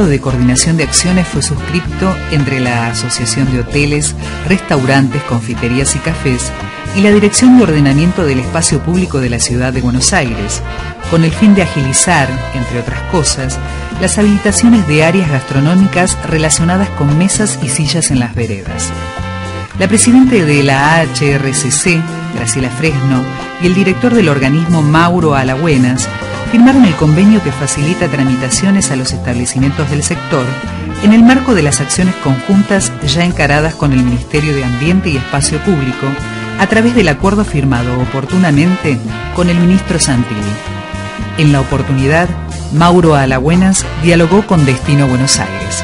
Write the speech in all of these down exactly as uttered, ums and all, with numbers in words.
de coordinación de acciones fue suscripto entre la Asociación de Hoteles, Restaurantes, Confiterías y Cafés y la Dirección de Ordenamiento del Espacio Público de la Ciudad de Buenos Aires, con el fin de agilizar, entre otras cosas, las habilitaciones de áreas gastronómicas relacionadas con mesas y sillas en las veredas. La presidenta de la A H R C C, Graciela Fresno, y el director del organismo, Mauro Alabuenas, firmaron el convenio que facilita tramitaciones a los establecimientos del sector en el marco de las acciones conjuntas ya encaradas con el Ministerio de Ambiente y Espacio Público a través del acuerdo firmado oportunamente con el ministro Santilli. En la oportunidad, Mauro Alabuenas dialogó con Destino Buenos Aires.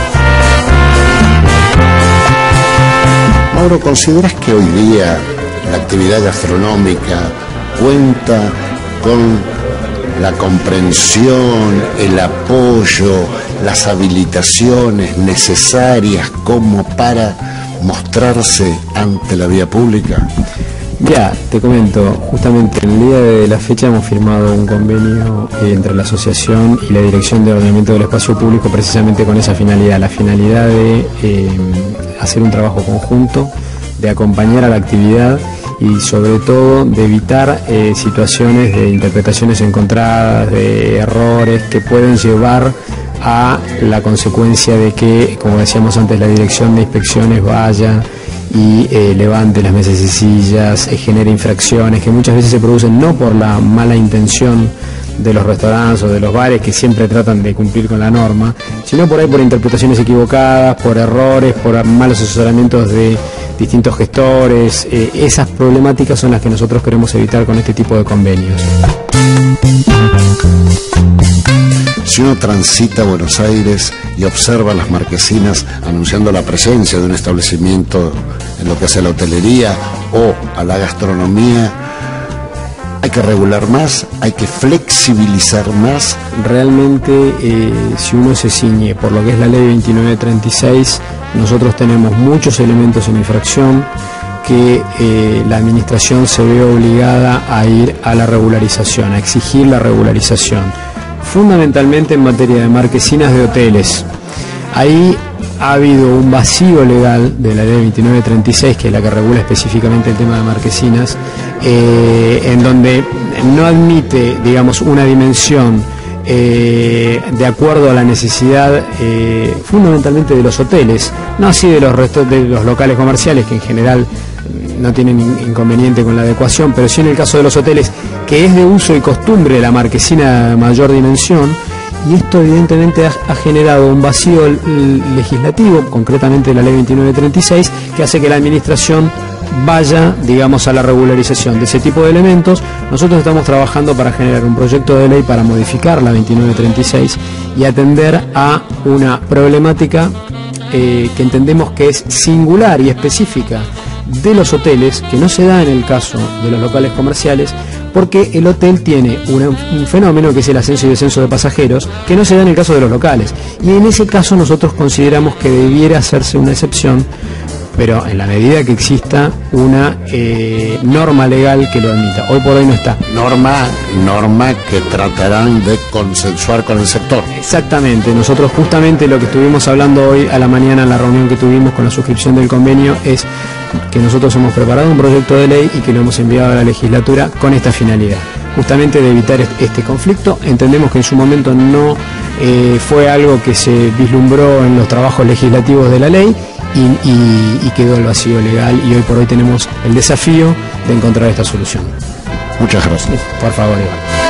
Mauro, ¿consideras que hoy día la actividad gastronómica cuenta con la comprensión, el apoyo, las habilitaciones necesarias como para mostrarse ante la vía pública? Ya, te comento, justamente en el día de la fecha hemos firmado un convenio eh, entre la asociación y la Dirección de Ordenamiento del Espacio Público precisamente con esa finalidad, la finalidad de eh, hacer un trabajo conjunto, de acompañar a la actividad y sobre todo de evitar eh, situaciones de interpretaciones encontradas, de errores que pueden llevar a la consecuencia de que, como decíamos antes, la Dirección de Inspecciones vaya y eh, levante las mesas y sillas, eh, genere infracciones que muchas veces se producen no por la mala intención de los restaurantes o de los bares que siempre tratan de cumplir con la norma, sino por ahí por interpretaciones equivocadas, por errores, por malos asesoramientos de distintos gestores. Eh, esas problemáticas son las que nosotros queremos evitar con este tipo de convenios. Si uno transita Buenos Aires y observa las marquesinas anunciando la presencia de un establecimiento en lo que hace a la hotelería o a la gastronomía, ¿hay que regular más? ¿Hay que flexibilizar más? Realmente, eh, si uno se ciñe por lo que es la ley veintinueve treinta y seis, nosotros tenemos muchos elementos en infracción que eh, la administración se ve obligada a ir a la regularización, a exigir la regularización, fundamentalmente en materia de marquesinas de hoteles. Ahí ha habido un vacío legal de la ley veintinueve treinta y seis, que es la que regula específicamente el tema de marquesinas, eh, en donde no admite, digamos, una dimensión eh, de acuerdo a la necesidad eh, fundamentalmente de los hoteles, no así de los restos de los locales comerciales, que en general no tienen inconveniente con la adecuación, pero sí en el caso de los hoteles, que es de uso y costumbre la marquesina de mayor dimensión. Y esto evidentemente ha, ha generado un vacío legislativo, concretamente la ley veintinueve treinta y seis, que hace que la administración vaya, digamos, a la regularización de ese tipo de elementos. Nosotros estamos trabajando para generar un proyecto de ley para modificar la veintinueve treinta y seis y atender a una problemática eh, que entendemos que es singular y específica de los hoteles, que no se da en el caso de los locales comerciales, porque el hotel tiene una, un fenómeno que es el ascenso y descenso de pasajeros, que no se da en el caso de los locales, y en ese caso nosotros consideramos que debiera hacerse una excepción, pero en la medida que exista una eh, norma legal que lo admita. Hoy por hoy no está. Norma, norma que tratarán de consensuar con el sector. Exactamente. Nosotros justamente lo que estuvimos hablando hoy a la mañana en la reunión que tuvimos con la suscripción del convenio es que nosotros hemos preparado un proyecto de ley y que lo hemos enviado a la legislatura con esta finalidad, justamente de evitar este conflicto. Entendemos que en su momento no eh, fue algo que se vislumbró en los trabajos legislativos de la ley y, y, y quedó el vacío legal, y hoy por hoy tenemos el desafío de encontrar esta solución. Muchas gracias. Por favor, Iván.